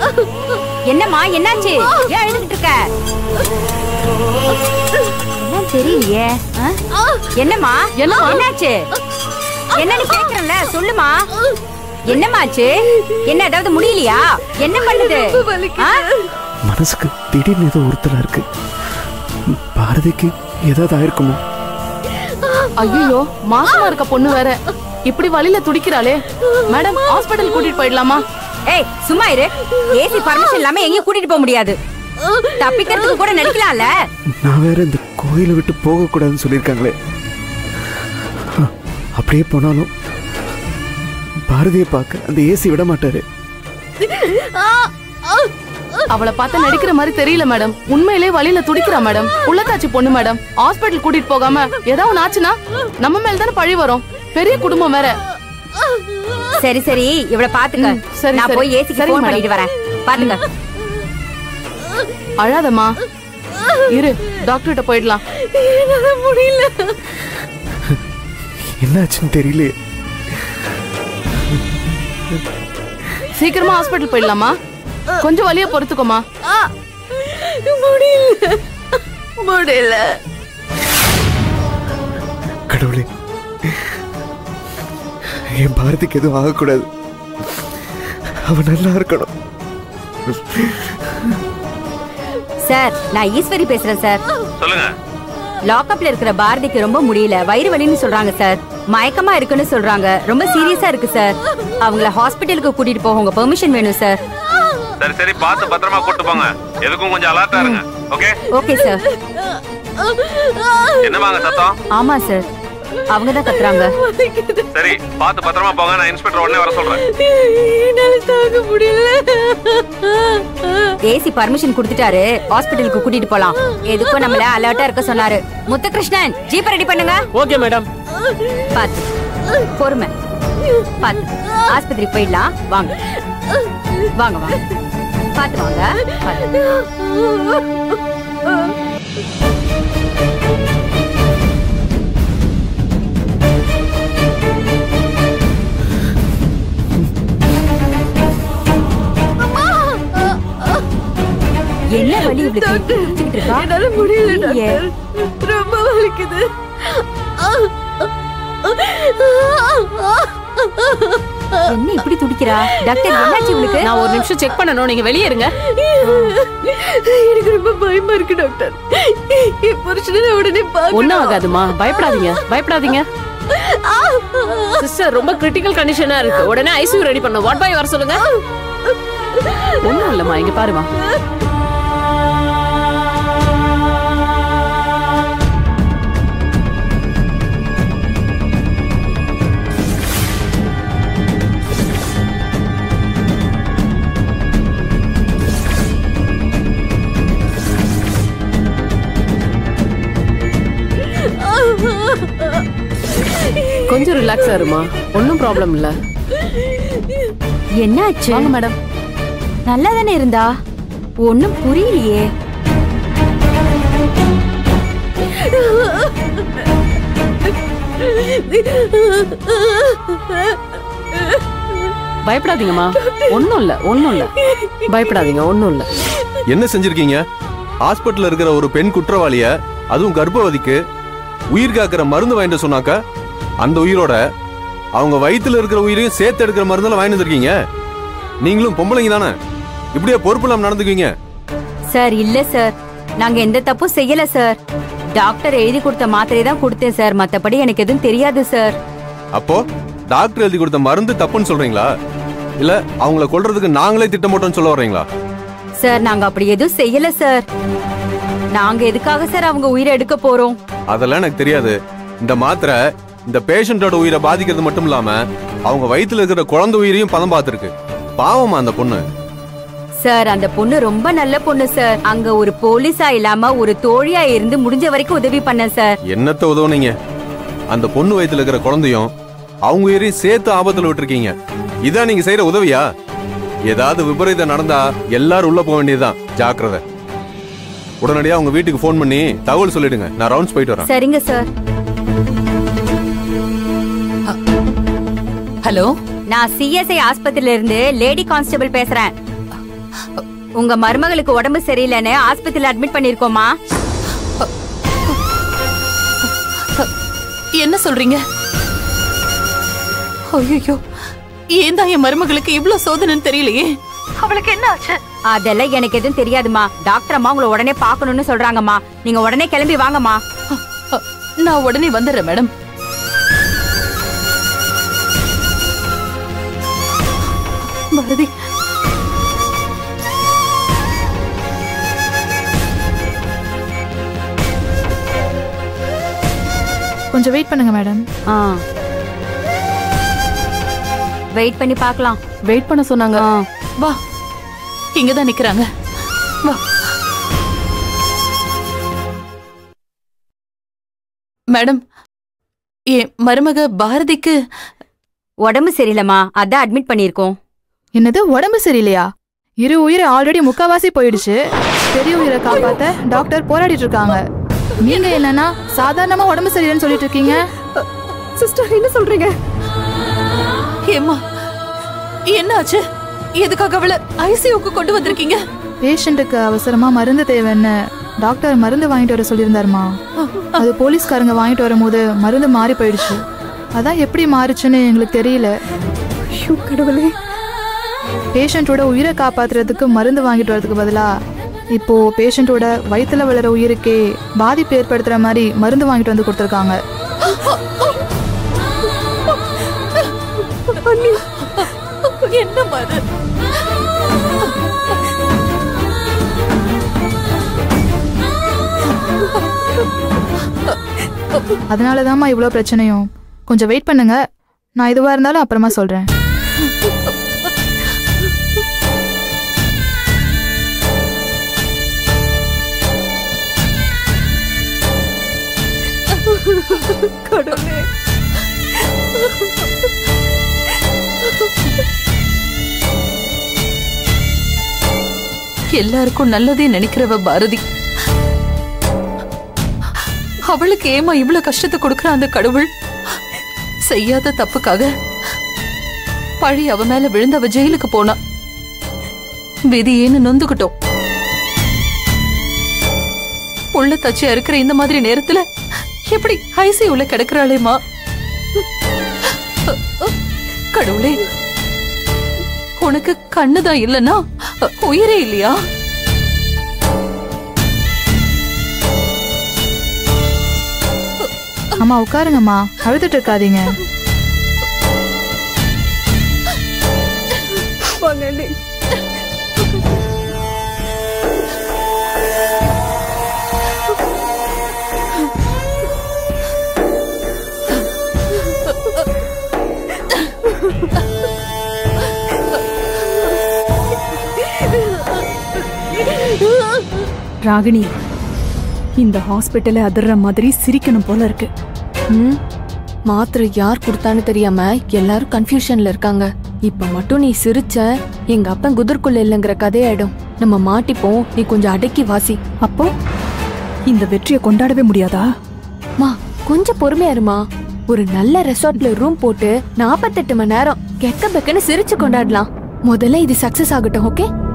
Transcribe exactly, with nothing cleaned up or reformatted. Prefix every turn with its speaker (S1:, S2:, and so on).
S1: என்னம்மா என்னாச்சு? ஏன் அழுதுகிட்டு இருக்க? என்ன தெரியலையே. என்னம்மா என்னாச்சு? என்னன்னு கேக்குறேன்ல, சொல்லுமா. என்னமாச்சு? என்ன ஏதாவது முடியலையா? என்ன பண்ணுது?
S2: மனசுக்கு திடீர்னு ஏதோ ஒருத்தலா இருக்கு. பாரதிக்கு ஏதாவது ஆயிருக்குமோ?
S3: ஐயோ, மாசமா இருக்க பொண்ணு வேற இப்படி வழியில துடிக்கிறாளே. மேடம், ஹாஸ்பிடல் கூட்டிட்டு போயிடலாமா?
S1: ஏய் சும்மா இரு. ஏசி பர்மிஷன் இல்லாம எங்கேயும் கூட்டிட்டு போக முடியாது. தப்பிக்கிறதுக்கு கூட நினைக்கலாம்ல.
S2: நான் வேற இந்த கோயிலை விட்டு போக கூடாதுன்னு சொல்லிருக்காங்களே. அப்படியே போனாலும் பாரதியை பார்க்க அந்த ஏசி விட மாட்டாரு.
S3: அவளை பார்த்தா நடிக்கிற மாதிரி தெரியல மேடம். உண்மையிலே வழியில துடிக்கிறா மேடம். உள்ளதாச்சி பொண்ணு மேடம். ஹாஸ்பிடல் கூட்டிட்டு போகாம ஏதாவது ஆச்சுன்னா நம்ம மேல தானே பழி வரும். பெரிய குடும்பம் வேற.
S1: சரி சரி, இவளை பாத்துக்க.
S3: சரி,
S1: நான் போய் ஏசிக்கு ஃபோன் பண்ணிட்டு வரேன். பாத்துக்க.
S3: அழாதம்மா, இரு, டாக்டர் கிட்ட போயிடலாம்.
S1: முடியல.
S2: என்னாச்சுன்னு தெரியல.
S3: சீக்கிரமா ஹாஸ்பிடல் போயிடலாமா? கொஞ்சம் வலிய பொறுத்துக்கோமா.
S1: முடியல முடியல.
S2: கடவுளே, என் பாரதிக்கு எதுவும் ஆகக்கூடாது. அவ நல்லா இருக்கணும்.
S1: சார், நான் ஈஸ்வரி பேசுறேன் சார்.
S4: சொல்லுங்க.
S1: லாக்அப்ல இருக்கிற பாரதிக்கு ரொம்ப முடியல. வயிறு வலின்னு சொல்றாங்க சார். மயக்கமா இருக்குன்னு சொல்றாங்க. ரொம்ப சீரியஸா இருக்கு சார். அவங்கள ஹாஸ்பிட்டலுக்கு கூட்டிட்டு போக உங்க பெர்மிஷன் வேணும் சார்.
S4: சரி சரி, பார்த்து பத்திரமா கூட்டிட்டு போங்க. எதுக்கும் கொஞ்சம் அலர்ட்டா இருங்க. Okay
S1: okay sir.
S4: என்ன வாங்க சத்தம்?
S1: ஆமா சார், அவங்க தான் கத்துறாங்க.
S4: சரி, பார்த்து பத்திரமா போங்க. நான் இன்ஸ்பெக்டர் உடனே வர சொல்றேன்.
S1: என்னால தாங்க முடியல. ஏசி பர்மிஷன் கொடுத்துட்டாரு. ஹாஸ்பிட்டலுக்கு கூட்டிட்டு போலாம். எதுக்கும் நம்மள அலர்ட்டா இருக்க சொன்னாரு. முத்துகிருஷ்ணன், ஜீப் ரெடி பண்ணுங்க.
S5: Okay madam.
S1: பாத்து பொறுமை. பாத்து ஆஸ்பத்திரி போயிடலாம். வாங்க வாங்க வாங்க. பாத்து வாங்க. என்ன வலி இவளுக்கு? என்னால முடியல டாக்டர். ரொம்ப வலிக்குது. என்ன இப்படி துடிக்கிறா? டாக்டர், என்னாச்சு இவளுக்கு?
S5: நான் ஒரு நிமிஷம் செக் பண்ணனும். நீங்க வெளியே இருங்க.
S1: எனக்கு ரொம்ப பயமா இருக்கு டாக்டர். என் புருஷனை உடனே பார்க்கணும்.
S5: ஒண்ணும் ஆகாதுமா, பயப்படாதீங்க பயப்படாதீங்க. சிஸ்டர், ரொம்ப கிரிட்டிக்கல் கண்டிஷனா இருக்கு. உடனே ஐசியூ ரெடி பண்ணனும். வார்ட் பாய் வர சொல்லுங்க. ஒண்ணும் இல்லம்மா, இங்க பாருமா. கொஞ்சம் ரிலாக்ஸா இருமா. ஒன்னும் ப்ராப்ளம் இல்ல.
S1: என்னாச்சு?
S5: வாங்க மேடம்.
S1: நல்லா தானே இருந்தா. ஒன்னும் புரியலையே.
S5: பயப்படாதீங்கம்மா. ஒன்னும் இல்ல ஒன்னும் இல்ல. பயப்படாதீங்க, ஒன்னும் இல்ல.
S4: என்ன செஞ்சிருக்கீங்க? ஹாஸ்பிட்டல்ல இருக்கிற ஒரு பெண் குற்றவாளிய, அதுவும் கர்ப்பவதிக்கு உயிர் காக்கிற மருந்து வாங்கிட்டு சொன்னாக்க, அந்த உயிரோட அவங்க வயிற்றுல இருக்கிற உயிரையும் சேர்த்து எடுக்கிற மருந்தெல்லாம் வாங்கிட்டு இருக்கீங்க. நீங்களும் பொம்பளைங்க தானே, இப்படியே பொறுப்பு இல்லாம நடந்துக்குவீங்க?
S1: சார், இல்ல சார், நாங்க எந்த தப்பும் செய்யல சார். டாக்டர் எழுதி கொடுத்த மாத்திரை தான் கொடுத்தேன் சார். மத்தபடி எனக்கு எதுவும் தெரியாது சார்.
S4: அப்போ டாக்டர் எழுதி கொடுத்த மருந்து தப்புன்னு சொல்றீங்களா? இல்ல அவங்கள கொல்றதுக்கு நாங்களே திட்டம் போட்டோம்னு சொல்ல வர்றீங்களா?
S1: சார், நாங்க அப்படி எதுவும் செய்யல சார். நாங்க எதுக்காக சார் அவங்க உயிரை எடுக்க போறோம்?
S4: அதெல்லாம் எனக்கு தெரியாது. இந்த மாத்திரை இந்த பேஷண்டோட உயிரை பாதிக்கிறது மட்டும் இல்லாம அவங்க வயிற்றுல இருக்கிற குழந்தை உயிரையும் பதம் பார்த்திருக்கு. பாவமா அந்த பொண்ணு.
S1: சார், அந்த பொண்ணு ரொம்ப நல்ல பொண்ணு சார். அங்க ஒரு போலீஸா இல்லாம ஒரு தோழியா இருந்து முடிஞ்ச வரைக்கும் உதவி பண்ண சார்.
S4: என்னத்த உதவுனீங்க? அந்த பொண்ணு வயிற்றுல இருக்கிற குழந்தையும் அவங்க உயிரையும் சேர்த்து ஆபத்துல விட்டுருக்கீங்க. இதான் நீங்க செய்யற உதவியா? ஏதாவது விபரீதம் நடந்தா எல்லாரும் உள்ள போக வேண்டியதுதான். ஜாக்கிரதை. உடனடியா உங்க வீட்டுக்கு போன் பண்ணி தகவல் சொல்லிடுங்க. நான் ரவுண்ட்ஸ் போயிட்டு வரேன்.
S1: சரிங்க சார்.
S6: ஹலோ,
S1: நான் சிஎஸ்ஐ ஆஸ்பத்திரியில இருந்து லேடி கான்ஸ்டபிள் பேசுறேன். உங்க மருமகளுக்கு உடம்பு சரியில்லைன்னு ஆஸ்பத்திரியில அட்மிட் பண்ணிருக்கோமா.
S3: என்ன சொல்றீங்க? ஐயோ, ஏன் தான் என் மருமகளுக்கு இவ்ளோ சோதனைன்னு தெரியலையே. அவளுக்கு என்ன ஆச்சு?
S1: அதெல்லாம் எனக்கு எதுவும் தெரியாதுமா. டாக்டர் அம்மா உங்களை உடனே பாக்கணும்னு சொல்றாங்கம்மா. நீங்க உடனே கிளம்பி வாங்கம்மா.
S3: நான் உடனே வந்துடுறேன் மேடம். பாரதி,
S6: கொஞ்சம் வெயிட் பண்ணுங்க மேடம்.
S1: ஆ, வெயிட் பண்ணி பார்க்கலாம்.
S3: வெயிட் பண்ண சொன்னாங்க. வா, இங்கதான் நிக்கிறாங்க. வா. மேடம், என் மருமக பாரதிக்கு
S1: உடம்பு சரியில்லைம்மா, அதான் அட்மிட் பண்ணிருக்கோம்.
S6: என்னது, உடம்பு சரியில்லையா? இரு உயிர் ஆல்ரெடி முக்காவாசி போயிடுச்சு. பெரிய உயிரை காப்பாத்த டாக்டர் போராடிட்டு இருக்காங்க. நீங்க என்னன்னா சாதாரணமா உடம்பு சரியில்லைன்னு சொல்லிட்டு இருக்கீங்க.
S5: சிஸ்டர் என்ன சொல்றீங்க?
S3: ஏம்மா, என்ன ஆச்சு? எதுக்காக அவளை ஐசியூக்கு கொண்டு வந்திருக்கீங்க?
S6: பேஷண்ட்டுக்கு அவசரமா மருந்து தேவைன்னு டாக்டர் மருந்து வாங்கிட்டு வர சொல்லியிருந்தாருமா. அது போலீஸ்காரங்க வாங்கிட்டு வரும்போது மருந்து மாறி போயிடுச்சு. அதான் எப்படி மாறுச்சுன்னு எங்களுக்கு தெரியல.
S5: கடவுளே,
S6: பேஷண்டோட உயிரை காப்பாத்துறதுக்கு மருந்து வாங்கிட்டு வரதுக்கு பதிலா இப்போ பேஷண்டோட வயித்துல வளர உயிருக்கே பாதிப்பு ஏற்படுத்துற மாதிரி மருந்து வாங்கிட்டு வந்து கொடுத்துருக்காங்க.
S3: என்ன பாரு,
S6: அதனாலதாம்மா இவ்வளோ பிரச்சனையும். கொஞ்சம் வெயிட் பண்ணுங்க, நான் எதுவா இருந்தாலும் அப்புறமா சொல்றேன்.
S5: கடவுளே,
S3: எல்லாருக்கும் நல்லதே நினைக்கிறவ பாரதி. அவளுக்கு ஏமா இவ்வளவு கஷ்டத்தை கொடுக்கற அந்த கடவுள்? செய்யாத தப்புக்காக பழி அவ மேல விழுந்து அவ ஜெயிலுக்கு போனா. விதியேன்னு நொந்துகிட்டோம். உள்ள தச்சியா இருக்கிற இந்த மாதிரி நேரத்துல எப்படி ஐசியூல கிடக்குறாளேமா. கடவுளே, உனக்கு கண்ணுதான் இல்லன்னா உயிரே இல்லையா?
S6: அம்மா உட்காருங்கம்மா, அழுதுட்டு இருக்காதீங்க.
S7: ராகினி, இந்த ஹாஸ்பிட்டல அதிர்ற மாதிரி சிரிக்கணும் போல இருக்கு.
S8: ம், மாத்திரை யார் கொடுத்தான்னு தெரியாம எல்லாரும் கன்ஃபியூஷன்ல இருக்காங்க. இப்ப மட்டும் நீ சிரிச்ச, எங்க அப்பன் குதிர்க்குள்ள இல்லைங்கிற கதையாயிடும். நம்ம மாட்டிப்போம். நீ கொஞ்சம் அடக்கி வாசி.
S7: அப்போ இந்த வெற்றியை கொண்டாடவே முடியாதா?
S8: மா, கொஞ்சம் பொறுமையா இருமா. ஒரு நல்ல ரெசார்ட்ல ரூம் போட்டு நாற்பத்தெட்டு மணி நேரம் கெக்க பெக்கன்னு சிரிச்சு கொண்டாடலாம். முதல்ல இது சக்சஸ் ஆகட்டும். ஓகே?